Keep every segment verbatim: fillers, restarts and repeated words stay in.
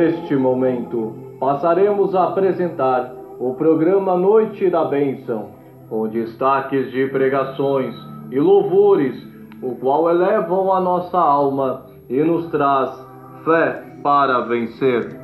Neste momento, passaremos a apresentar o programa Noite da Bênção, com destaques de pregações e louvores, o qual elevam a nossa alma e nos traz fé para vencer.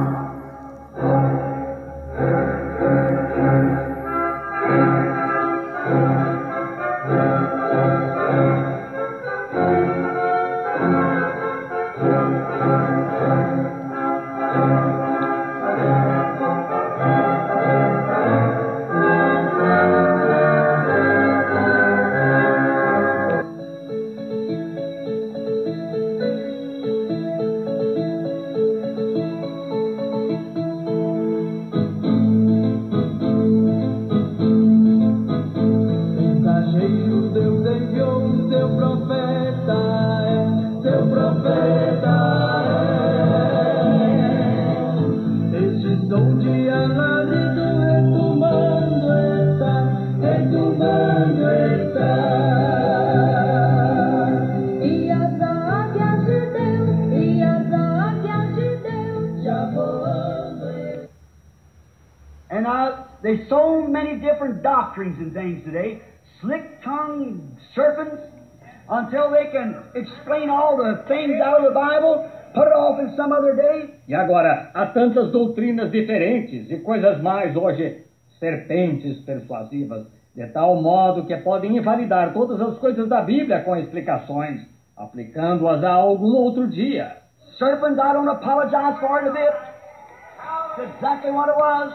There's so many different doctrines and things today, slick-tongued serpents, until they can explain all the things out of the Bible, put it off in some other day. E agora, há tantas doutrinas diferentes e coisas mais hoje, serpentes persuasivas, de tal modo que podem invalidar todas as coisas da Bíblia com explicações, aplicando-as a algum outro dia. Serpent, I don't apologize for it a bit. It's exactly what it was.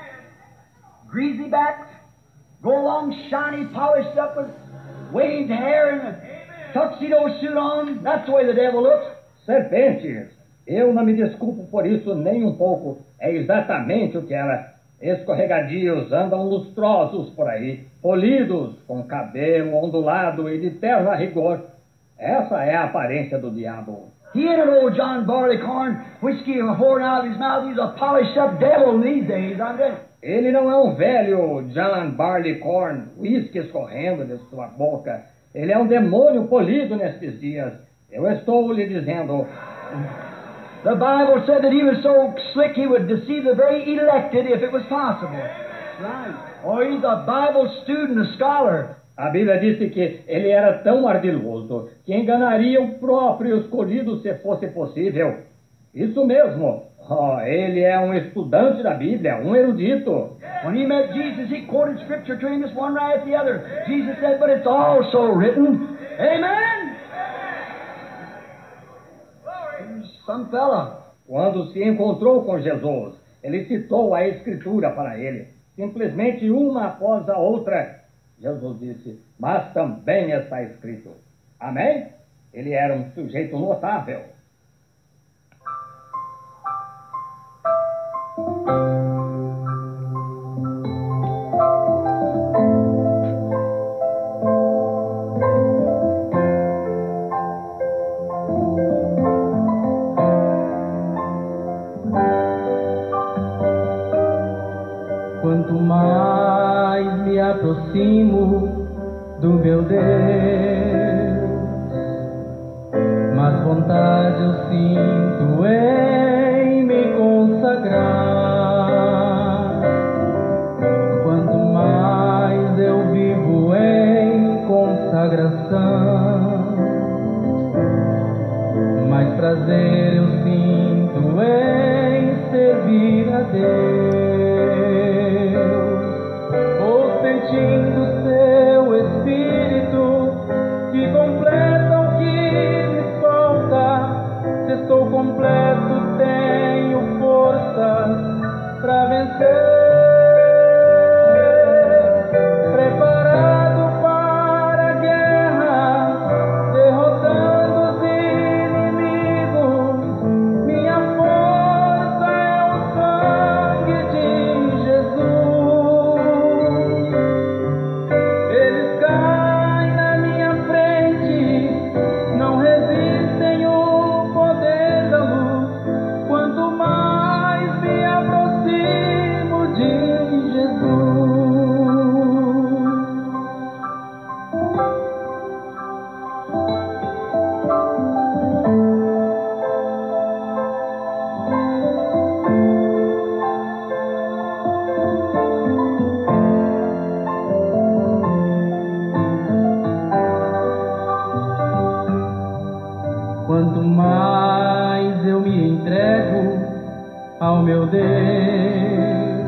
Greasy backs, go along shiny, polished up with waved hair and a tuxedo suit on. That's the way the devil looks. Serpentes, eu não me desculpo por isso nem um pouco. É exatamente o que era. Escorregadios andam lustrosos por aí, polidos, com cabelo ondulado e de terno a rigor. Essa é a aparência do diabo. He ain't an old John Barleycorn, whiskey pouring out of his mouth. He's a polished up devil these days, I'm telling you. Ele não é um velho John Barleycorn, uísque escorrendo de sua boca. Ele é um demônio polido nestes dias. Eu estou lhe dizendo. The Bible said that he was so slick he would deceive the very elected if it was possible. Right. Or he's a Bible student, a scholar. A Bíblia disse que ele era tão ardiloso que enganaria o próprio escolhido se fosse possível. Isso mesmo. Oh, ele é um estudante da Bíblia, um erudito. When he met Jesus, he quoted scripture to him, this one right after the other. Jesus said, but it's also written. Amen? Some fella. Quando se encontrou com Jesus, ele citou a Escritura para ele, simplesmente uma após a outra. Jesus disse, mas também está escrito. Amém? Ele era um sujeito notável. Quanto mais me aproximo do meu Deus, mais vontade eu sinto em me consagrar. Quanto mais eu vivo em consagração, mais prazer eu sinto em servir a Deus. Sentindo seu Espírito que completa o que me falta. Se estou completo, tenho forças para vencer. Preparado para a guerra, derrotando os inimigos. Minha força é o sangue poder,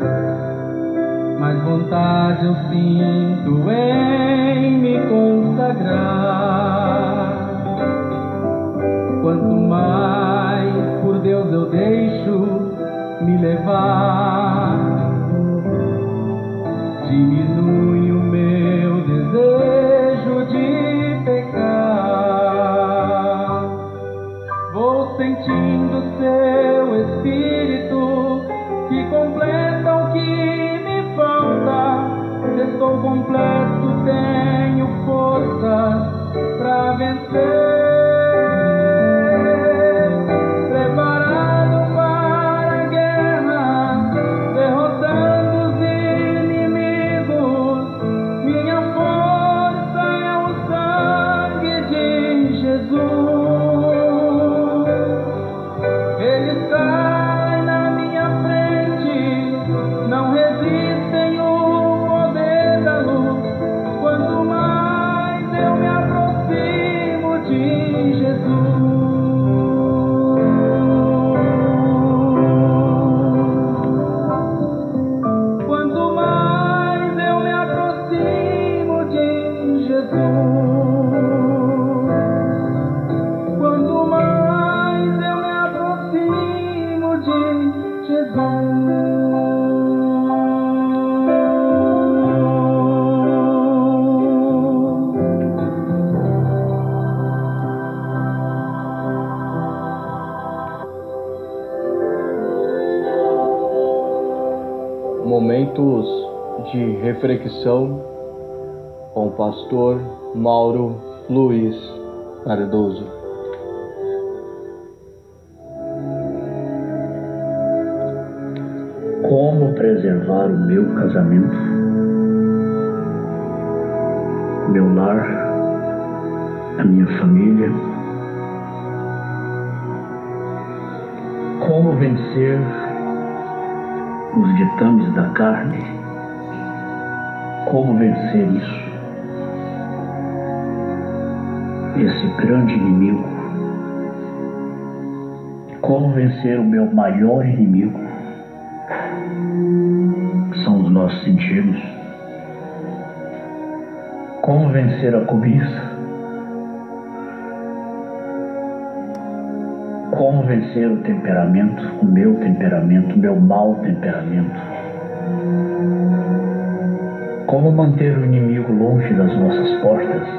mais vontade eu sinto em me consagrar. Quanto mais por Deus eu deixo me levar, diminui o meu desejo de pecar. Vou sentindo seu Espírito que completa o que me falta. Se estou completo, tenho força pra vencer. Momentos de reflexão com o pastor Mauro Luiz Cardoso. Como preservar o meu casamento, meu lar, a minha família? Como vencer os ditames da carne? Como vencer isso? Esse grande inimigo? Como vencer o meu maior inimigo? Que são os nossos sentidos. Como vencer a cobiça? Como vencer o temperamento, o meu temperamento, o meu mau temperamento? Como manter o inimigo longe das nossas portas?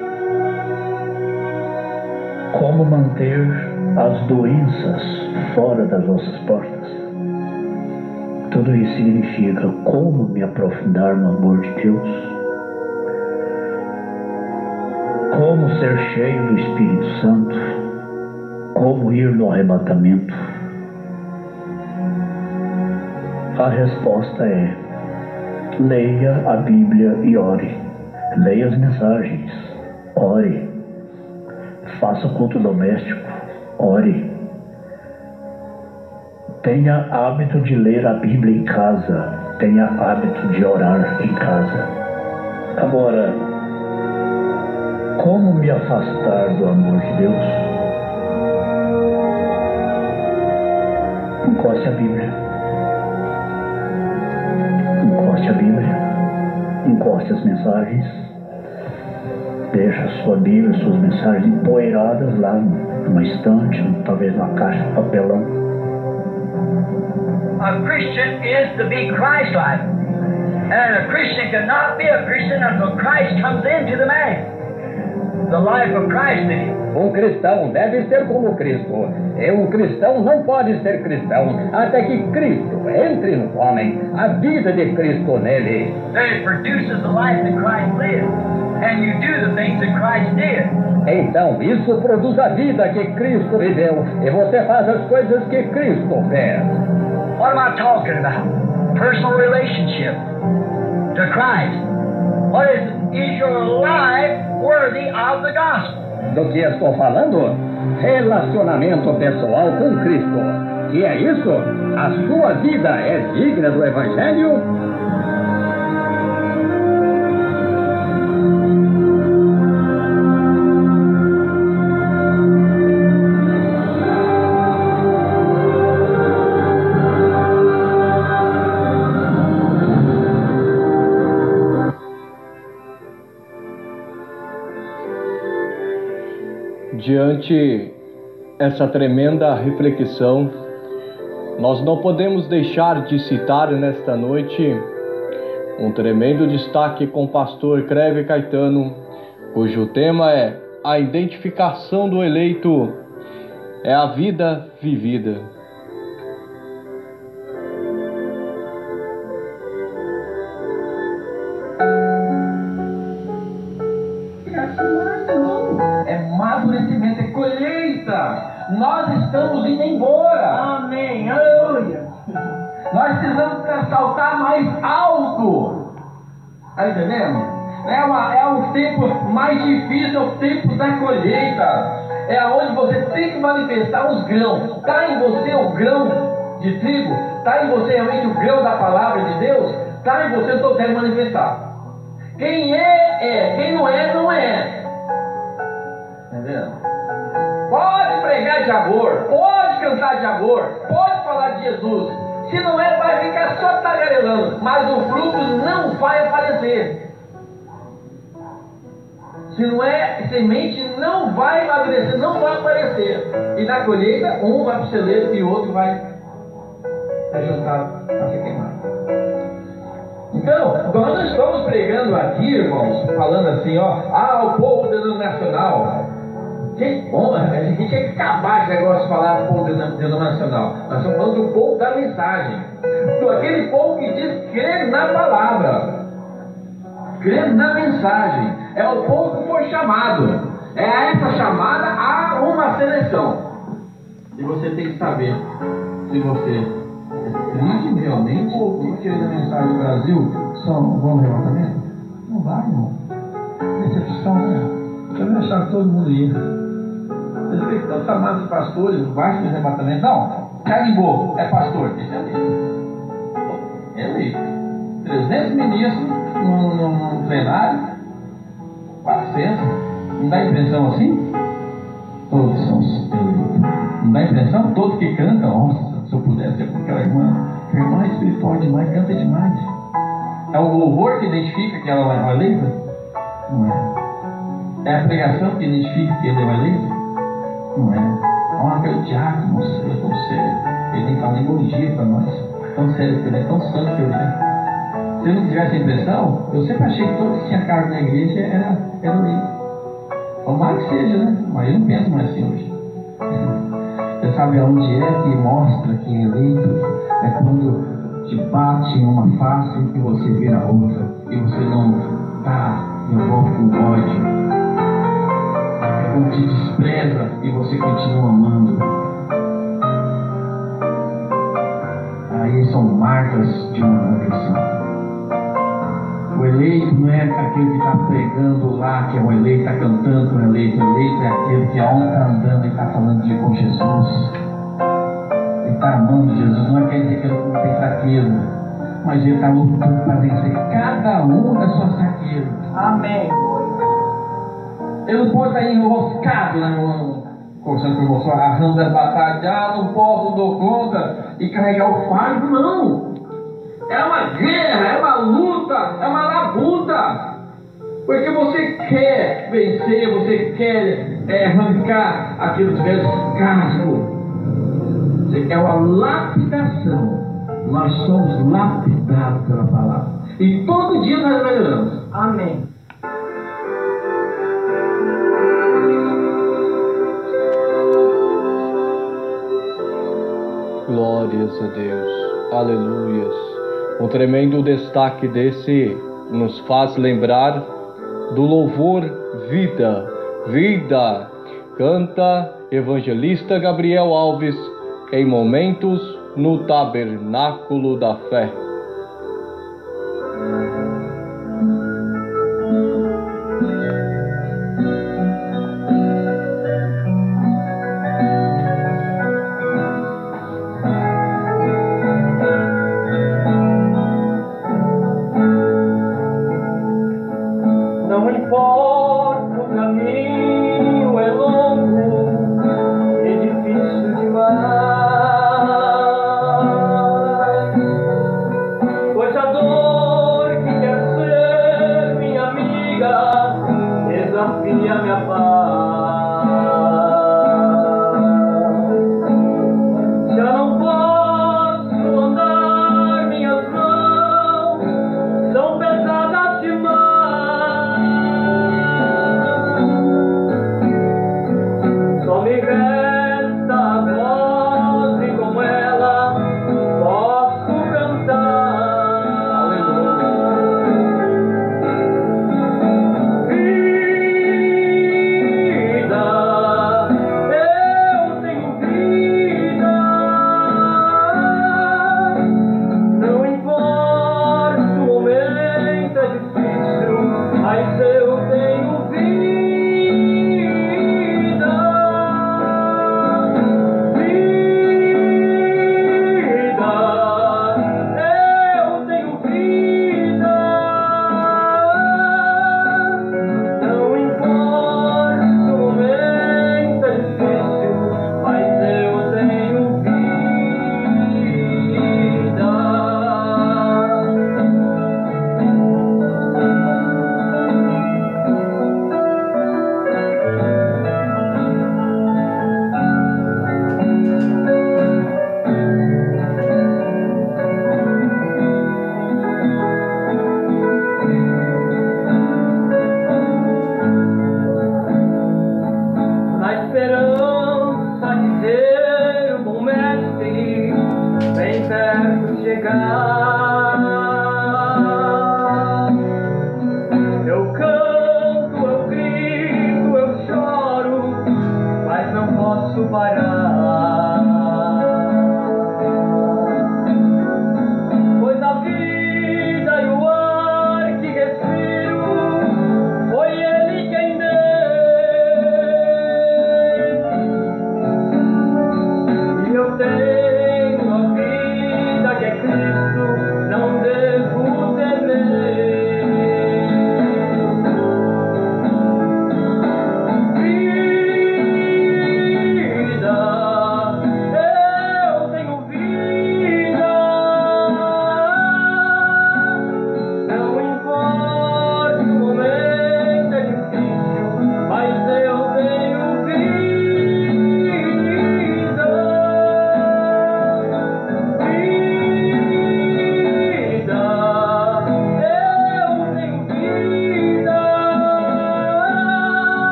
Como manter as doenças fora das nossas portas? Tudo isso significa como me aprofundar no amor de Deus, como ser cheio do Espírito Santo, como ir no arrebatamento. A resposta é: leia a Bíblia e ore. Leia as mensagens, ore. Faça o culto doméstico, ore. Tenha hábito de ler a Bíblia em casa, tenha hábito de orar em casa. Agora, como me afastar do amor de Deus? Encoste a Bíblia. Encoste a Bíblia. Encoste as mensagens. Deixa a sua Bíblia, suas mensagens empoeiradas lá numa estante, talvez numa caixa de papelão. A Christian is to be Christ-like. And a Christian cannot be a Christian until Christ comes into the man. The life of Christ in him. Um cristão deve ser como Cristo. E um cristão não pode ser cristão até que Cristo entre no homem, a vida de Cristo nele. It produces the life that Christ lived. And you do the things that Christ did. Então, isso produz a vida que Cristo viveu. E você faz as coisas que Cristo fez. What am I talking about? Personal relationship to Christ. What is, is your life worthy of the gospel? Do que estou falando? Relacionamento pessoal com Cristo. E é isso? A sua vida é digna do Evangelho? diante essa tremenda reflexão, nós não podemos deixar de citar nesta noite um tremendo destaque com o pastor Creve Caetano, cujo tema é a identificação do eleito é a vida vivida. Amadurecimento, é colheita. Nós estamos indo embora. Amém. Aleluia. Nós precisamos saltar mais alto. Está entendendo? É, uma, é um tempo mais difícil, é o tempo da colheita. É onde você tem que manifestar os grãos. Está em você o grão de trigo? Está em você realmente o grão da palavra de Deus? Está em você o que eu quero manifestar. Quem é, é. Quem não é, não é. Entendeu? Pode pregar de amor, pode cantar de amor, pode falar de Jesus. Se não é, vai ficar só tagarelando, mas o fruto não vai aparecer. Se não é semente, não vai amadurecer, não vai aparecer. E na colheita, um vai para o celeiro e o outro vai juntar para ser queimado. Então, quando nós estamos pregando aqui, irmãos, falando assim, ó, ah, o povo denominacional. Que bom, a gente tinha que acabar esse negócio de falar povo denominacional. Nós estamos falando do povo da mensagem. Aquele povo que diz crer na palavra, crer na mensagem. É o povo que foi chamado. É a essa chamada há uma seleção. E você tem que saber se você crente realmente ou que crer na mensagem do Brasil só um bom levantamento. Não vai, irmão. Decepção, né? Eu não achava que todo mundo ia. Você vê que tantos amados pastores, baixo do arrebatamento. Não, carimbou, é pastor, esse é eleito. É eleito. trezentos ministros num, num, num plenário, quatrocentos. Não dá impressão assim? Todos são eleitos. Não dá impressão? Todos que cantam, nossa, se eu pudesse ser com aquela irmã, a irmã é espiritual demais, canta demais. É o louvor que identifica que ela é uma eleita? Não é. É a pregação que identifica que ele é uma eleita? Não é. Olha aquele diácono, ele é tão sério. Ele nem fala nem bom dia para nós. Tão sério que ele é, tão santo que ele é. Se eu não tivesse impressão, eu sempre achei que todo que tinha cargo na igreja era, era eleito. Tomara que seja, né? Mas eu não penso mais assim hoje. Você sabe aonde é que mostra que é eleito? É quando te bate em uma face e você vira outra. E você não tá, eu vou com ódio. Quando te despreza e você continua amando. Aí são marcas de uma conversão. O eleito não é aquele que está pregando lá, que é o eleito, está cantando com o eleito. O eleito é aquele que aonde está andando e está falando de com Jesus. Ele está amando Jesus. Não é quer dizer que ele não tem fraqueza, mas ele está lutando para vencer cada um das suas fraquezas. Amém. Ele não pode estar enroscado, né, conversando com o irmão, arrando das batalhas, ah, não posso, não dou conta, e carregar o fardo, não. É uma guerra, é uma luta, é uma labuta. Porque você quer vencer, você quer é, arrancar aqueles velhos cascos. Você quer uma lapidação. Nós somos lapidados pela palavra. E todo dia nós melhoramos. Amém. Glórias a Deus, aleluias. Um tremendo destaque desse nos faz lembrar do louvor Vida, Vida. Canta evangelista Gabriel Alves em Momentos no Tabernáculo da Fé. Não importa o caminho é longo e difícil demais, pois a dor que quer ser minha amiga desafia minha paz.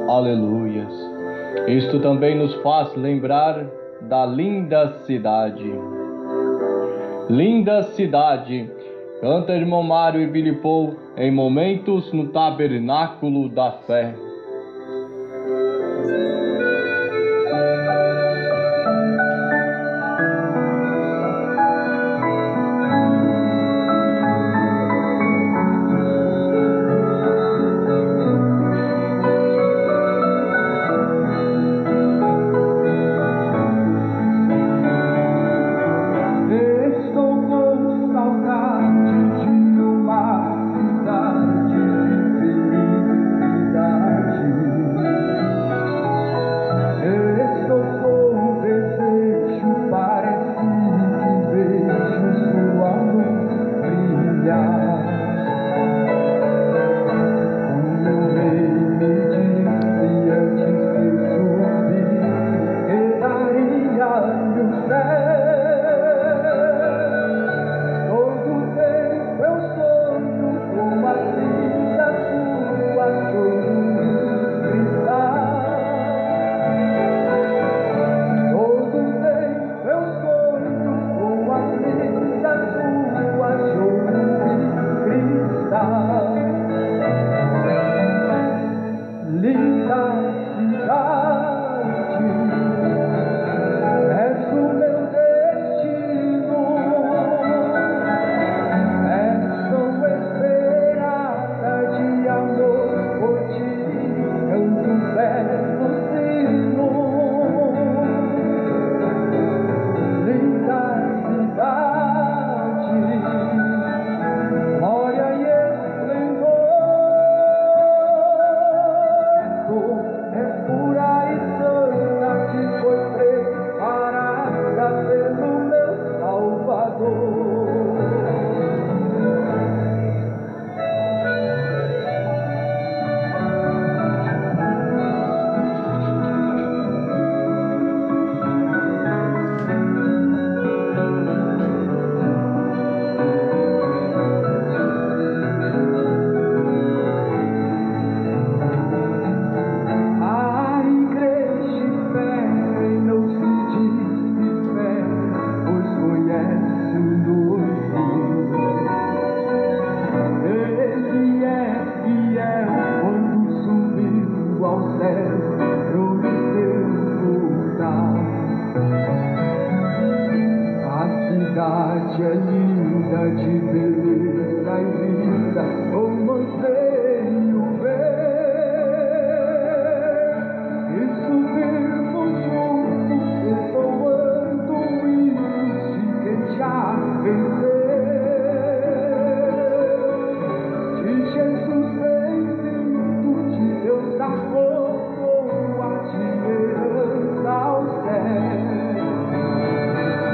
Aleluias. Isto também nos faz lembrar da linda cidade. Linda cidade, canta irmão Mário e Billy Paul em Momentos no Tabernáculo da Fé.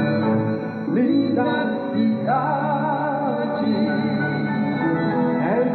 Linda cidade, és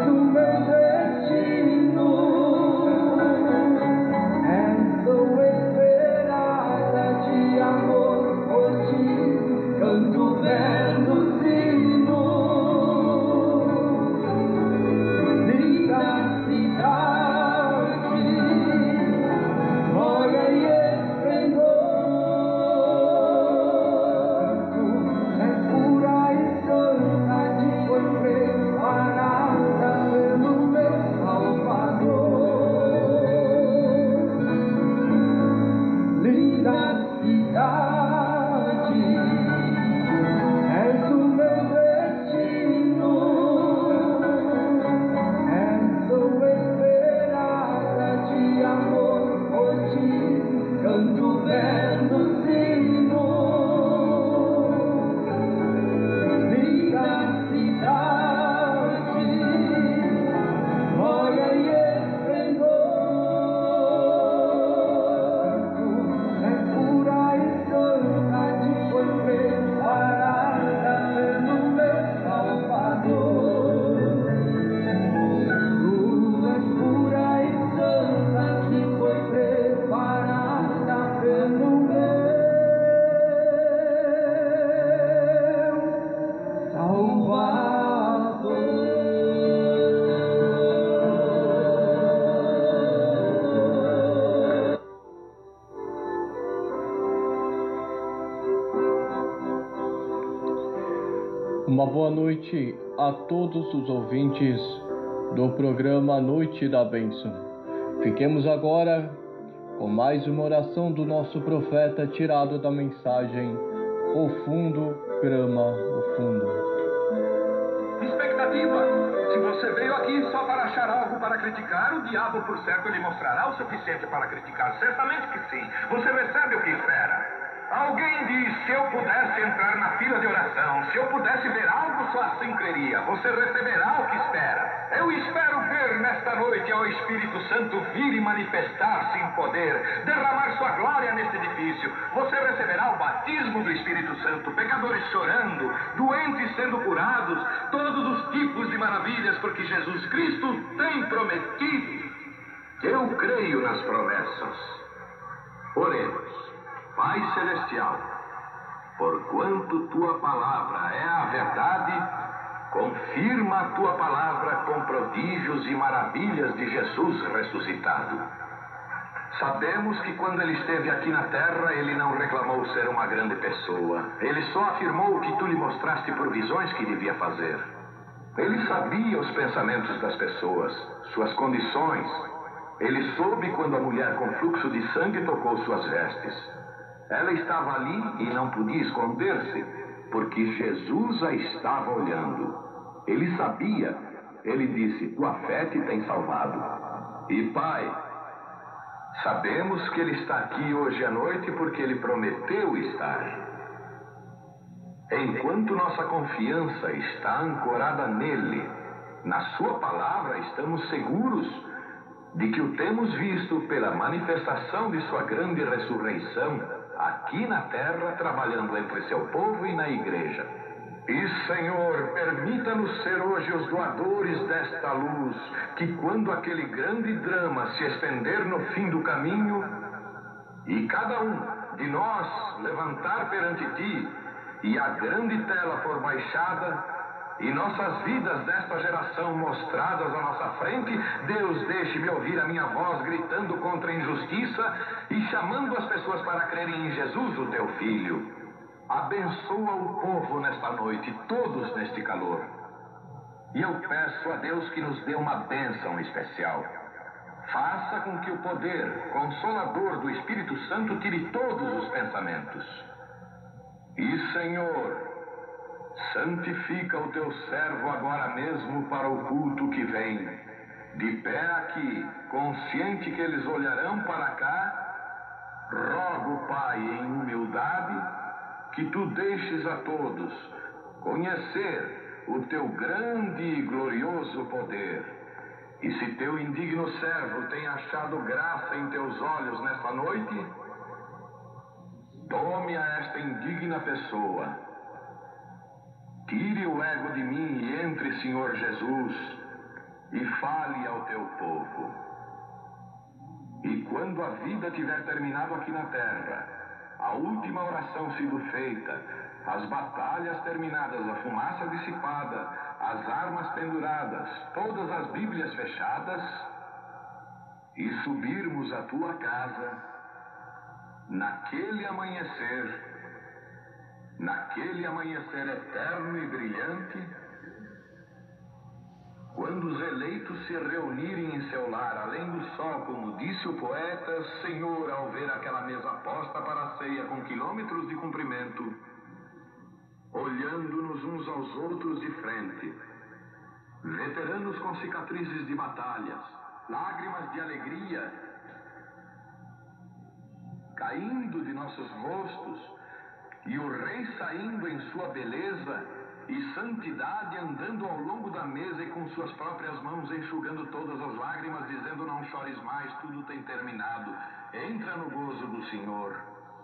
Uma boa noite a todos os ouvintes do programa Noite da Bênção. Fiquemos agora com mais uma oração do nosso profeta tirado da mensagem O Fundo Grama o Fundo. Expectativa! Se você veio aqui só para achar algo para criticar, o diabo por certo lhe mostrará o suficiente para criticar. Certamente que sim. Você recebe o que espera. Alguém diz, se eu pudesse entrar na fila de oração, se eu pudesse ver algo, só assim creria. Você receberá o que espera. Eu espero ver nesta noite ao Espírito Santo vir e manifestar-se em poder, derramar sua glória neste edifício. Você receberá o batismo do Espírito Santo, pecadores chorando, doentes sendo curados, todos os tipos de maravilhas, porque Jesus Cristo tem prometido. Eu creio nas promessas. Oremos. Pai Celestial, porquanto Tua palavra é a verdade, confirma a Tua palavra com prodígios e maravilhas de Jesus ressuscitado. Sabemos que quando Ele esteve aqui na terra, Ele não reclamou ser uma grande pessoa. Ele só afirmou o que Tu lhe mostraste por visões que devia fazer. Ele sabia os pensamentos das pessoas, suas condições. Ele soube quando a mulher com fluxo de sangue tocou suas vestes. Ela estava ali e não podia esconder-se, porque Jesus a estava olhando. Ele sabia. Ele disse, tua fé te tem salvado. E Pai, sabemos que Ele está aqui hoje à noite porque Ele prometeu estar. Enquanto nossa confiança está ancorada nele, na sua palavra, estamos seguros de que o temos visto pela manifestação de sua grande ressurreição aqui na terra, trabalhando entre seu povo e na igreja. E, Senhor, permita-nos ser hoje os doadores desta luz, que quando aquele grande drama se estender no fim do caminho, e cada um de nós levantar perante Ti, e a grande tela for baixada, e nossas vidas desta geração mostradas à nossa frente, Deus, deixe-me ouvir a minha voz gritando contra a injustiça e chamando as pessoas para crerem em Jesus, o Teu Filho. Abençoa o povo nesta noite, todos neste calor. E eu peço a Deus que nos dê uma bênção especial. Faça com que o poder consolador do Espírito Santo tire todos os pensamentos. E, Senhor, santifica o Teu servo agora mesmo para o culto que vem. De pé aqui, consciente que eles olharão para cá, rogo, Pai, em humildade, que Tu deixes a todos conhecer o Teu grande e glorioso poder. E se Teu indigno servo tem achado graça em Teus olhos nesta noite, tome a esta indigna pessoa. Tire o ego de mim e entre, Senhor Jesus, e fale ao Teu povo. E quando a vida tiver terminado aqui na terra, a última oração sido feita, as batalhas terminadas, a fumaça dissipada, as armas penduradas, todas as Bíblias fechadas, e subirmos à Tua casa, naquele amanhecer, naquele amanhecer eterno e brilhante, quando os eleitos se reunirem em seu lar, além do sol, como disse o poeta, Senhor, ao ver aquela mesa posta para a ceia com quilômetros de comprimento, olhando-nos uns aos outros de frente, veteranos com cicatrizes de batalhas, lágrimas de alegria caindo de nossos rostos, e o Rei saindo em sua beleza e santidade, andando ao longo da mesa e com suas próprias mãos enxugando todas as lágrimas, dizendo, não chores mais, tudo tem terminado, entra no gozo do Senhor.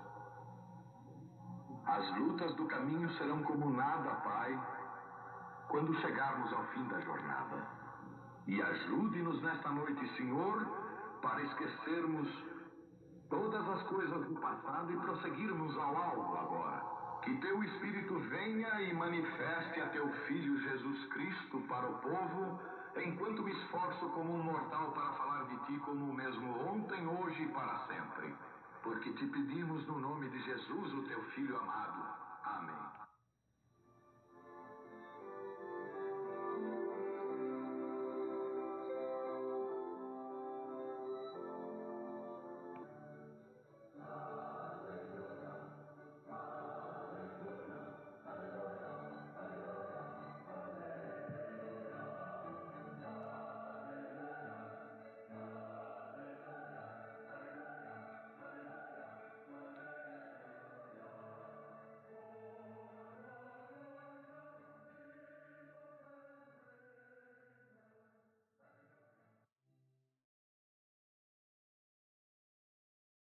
As lutas do caminho serão como nada, Pai, quando chegarmos ao fim da jornada. E ajude-nos nesta noite, Senhor, para esquecermos todas as coisas do passado e prosseguirmos ao alvo agora. Que Teu Espírito venha e manifeste a Teu Filho Jesus Cristo para o povo, enquanto me esforço como um mortal para falar de Ti como o mesmo ontem, hoje e para sempre. Porque Te pedimos no nome de Jesus, o Teu Filho amado. Amém.